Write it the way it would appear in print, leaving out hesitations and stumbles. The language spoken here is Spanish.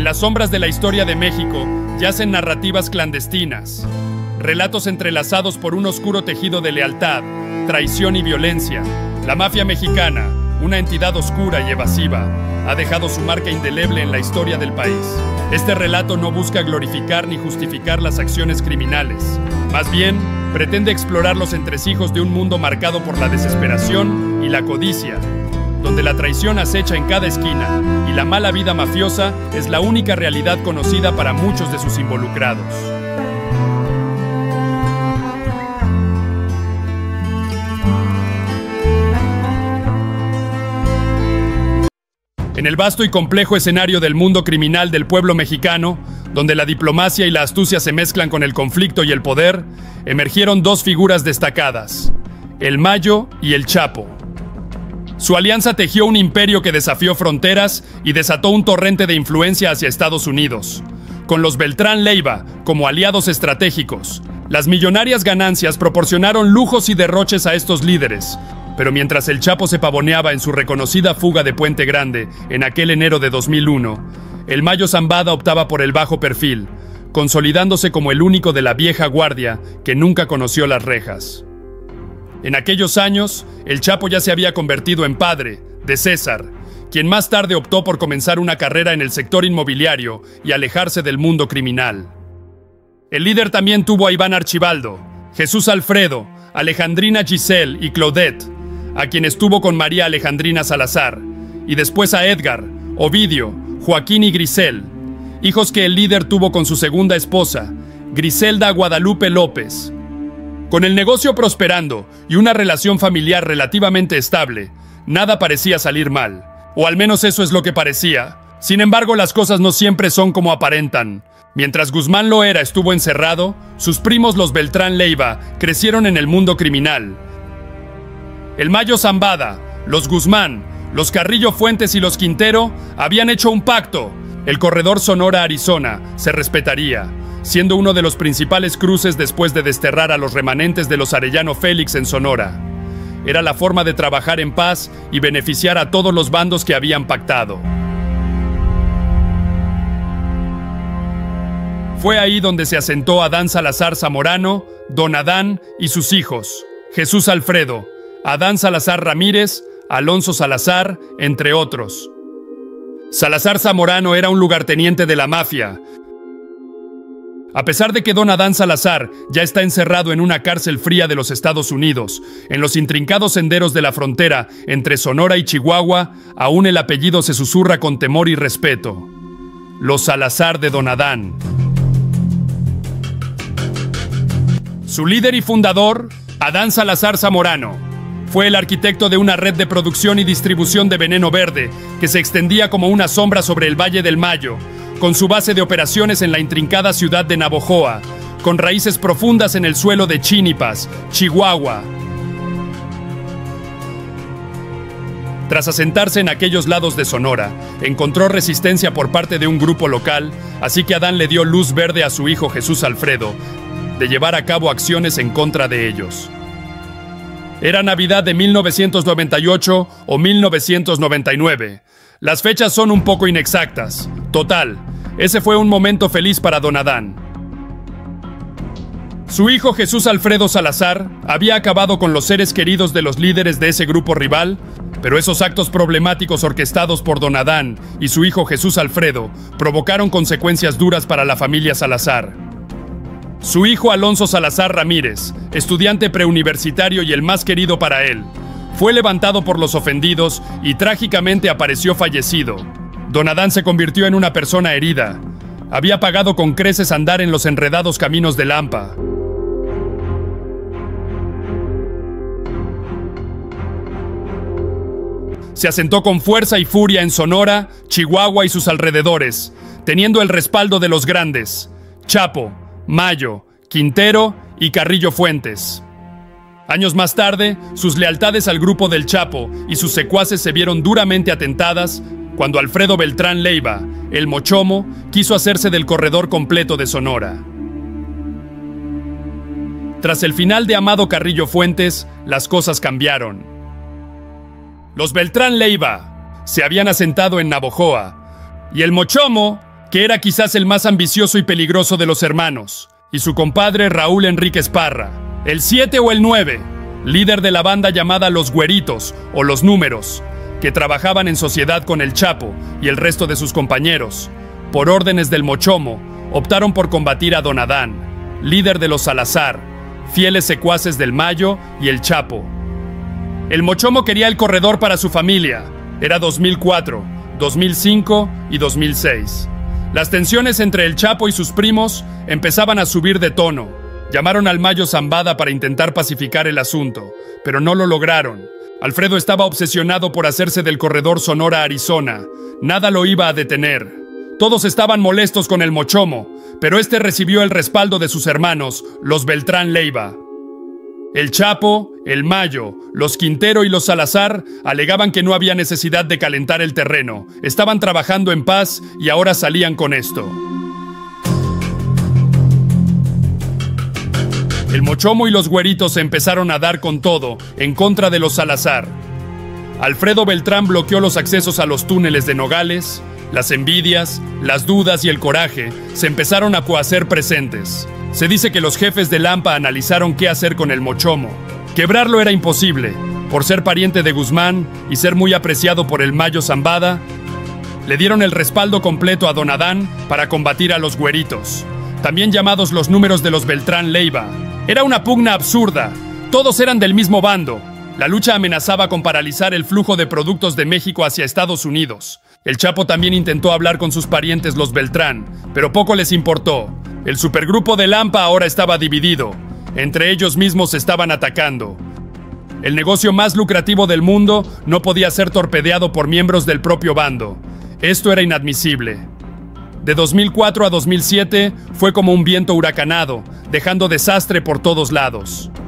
En las sombras de la historia de México yacen narrativas clandestinas, relatos entrelazados por un oscuro tejido de lealtad, traición y violencia. La mafia mexicana, una entidad oscura y evasiva, ha dejado su marca indeleble en la historia del país. Este relato no busca glorificar ni justificar las acciones criminales. Más bien, pretende explorar los entresijos de un mundo marcado por la desesperación y la codicia, donde la traición acecha en cada esquina y la mala vida mafiosa es la única realidad conocida para muchos de sus involucrados. En el vasto y complejo escenario del mundo criminal del pueblo mexicano, donde la diplomacia y la astucia se mezclan con el conflicto y el poder, emergieron dos figuras destacadas: el Mayo y el Chapo. Su alianza tejió un imperio que desafió fronteras y desató un torrente de influencia hacia Estados Unidos, con los Beltrán Leiva como aliados estratégicos. Las millonarias ganancias proporcionaron lujos y derroches a estos líderes, pero mientras el Chapo se pavoneaba en su reconocida fuga de Puente Grande en aquel enero de 2001, el Mayo Zambada optaba por el bajo perfil, consolidándose como el único de la vieja guardia que nunca conoció las rejas. En aquellos años, el Chapo ya se había convertido en padre de César, quien más tarde optó por comenzar una carrera en el sector inmobiliario y alejarse del mundo criminal. El líder también tuvo a Iván Archibaldo, Jesús Alfredo, Alejandrina Giselle y Claudette, a quien estuvo con María Alejandrina Salazar, y después a Edgar, Ovidio, Joaquín y Grisel, hijos que el líder tuvo con su segunda esposa, Griselda Guadalupe López. Con el negocio prosperando y una relación familiar relativamente estable, nada parecía salir mal, o al menos eso es lo que parecía. Sin embargo, las cosas no siempre son como aparentan. Mientras Guzmán Loera estuvo encerrado, sus primos los Beltrán Leiva crecieron en el mundo criminal. El Mayo Zambada, los Guzmán, los Carrillo Fuentes y los Quintero habían hecho un pacto. El corredor Sonora-Arizona se respetaría, siendo uno de los principales cruces después de desterrar a los remanentes de los Arellano Félix en Sonora. Era la forma de trabajar en paz y beneficiar a todos los bandos que habían pactado. Fue ahí donde se asentó Adán Salazar Zamorano, Don Adán y sus hijos, Jesús Alfredo, Adán Salazar Ramírez, Alonso Salazar, entre otros. Salazar Zamorano era un lugarteniente de la mafia. A pesar de que Don Adán Salazar ya está encerrado en una cárcel fría de los Estados Unidos, en los intrincados senderos de la frontera entre Sonora y Chihuahua, aún el apellido se susurra con temor y respeto: los Salazar de Don Adán. Su líder y fundador, Adán Salazar Zamorano, fue el arquitecto de una red de producción y distribución de veneno verde que se extendía como una sombra sobre el Valle del Mayo, con su base de operaciones en la intrincada ciudad de Navojoa, con raíces profundas en el suelo de Chínipas, Chihuahua. Tras asentarse en aquellos lados de Sonora, encontró resistencia por parte de un grupo local, así que Adán le dio luz verde a su hijo Jesús Alfredo de llevar a cabo acciones en contra de ellos. Era Navidad de 1998 o 1999. Las fechas son un poco inexactas. Total, ese fue un momento feliz para Don Adán. Su hijo Jesús Alfredo Salazar había acabado con los seres queridos de los líderes de ese grupo rival, pero esos actos problemáticos orquestados por Don Adán y su hijo Jesús Alfredo provocaron consecuencias duras para la familia Salazar. Su hijo Alonso Salazar Ramírez, estudiante preuniversitario y el más querido para él, fue levantado por los ofendidos y trágicamente apareció fallecido. Don Adán se convirtió en una persona herida. Había pagado con creces andar en los enredados caminos de Lampa. Se asentó con fuerza y furia en Sonora, Chihuahua y sus alrededores, teniendo el respaldo de los grandes: Chapo, Mayo, Quintero y Carrillo Fuentes. Años más tarde, sus lealtades al grupo del Chapo y sus secuaces se vieron duramente atentadas cuando Alfredo Beltrán Leiva, el Mochomo, quiso hacerse del corredor completo de Sonora. Tras el final de Amado Carrillo Fuentes, las cosas cambiaron. Los Beltrán Leiva se habían asentado en Navojoa y el Mochomo que era quizás el más ambicioso y peligroso de los hermanos, y su compadre Raúl Enríquez Parra. El 7 o el 9, líder de la banda llamada Los Güeritos o Los Números, que trabajaban en sociedad con el Chapo y el resto de sus compañeros. Por órdenes del Mochomo, optaron por combatir a Don Adán, líder de los Salazar, fieles secuaces del Mayo y el Chapo. El Mochomo quería el corredor para su familia. Era 2004, 2005 y 2006. Las tensiones entre el Chapo y sus primos empezaban a subir de tono. Llamaron al Mayo Zambada para intentar pacificar el asunto, pero no lo lograron. Alfredo estaba obsesionado por hacerse del corredor Sonora-Arizona. Nada lo iba a detener. Todos estaban molestos con el Mochomo, pero este recibió el respaldo de sus hermanos, los Beltrán Leiva. El Chapo, el Mayo, los Quintero y los Salazar alegaban que no había necesidad de calentar el terreno. Estaban trabajando en paz y ahora salían con esto. El Mochomo y los Güeritos se empezaron a dar con todo en contra de los Salazar. Alfredo Beltrán bloqueó los accesos a los túneles de Nogales. Las envidias, las dudas y el coraje se empezaron a hacer presentes. Se dice que los jefes de Lampa analizaron qué hacer con el Mochomo. Quebrarlo era imposible. Por ser pariente de Guzmán y ser muy apreciado por el Mayo Zambada, le dieron el respaldo completo a Don Adán para combatir a los Güeritos, también llamados los Números de los Beltrán Leiva. Era una pugna absurda. Todos eran del mismo bando. La lucha amenazaba con paralizar el flujo de productos de México hacia Estados Unidos. El Chapo también intentó hablar con sus parientes los Beltrán, pero poco les importó. El supergrupo de Lampa ahora estaba dividido. Entre ellos mismos se estaban atacando. El negocio más lucrativo del mundo no podía ser torpedeado por miembros del propio bando. Esto era inadmisible. De 2004 a 2007 fue como un viento huracanado, dejando desastre por todos lados.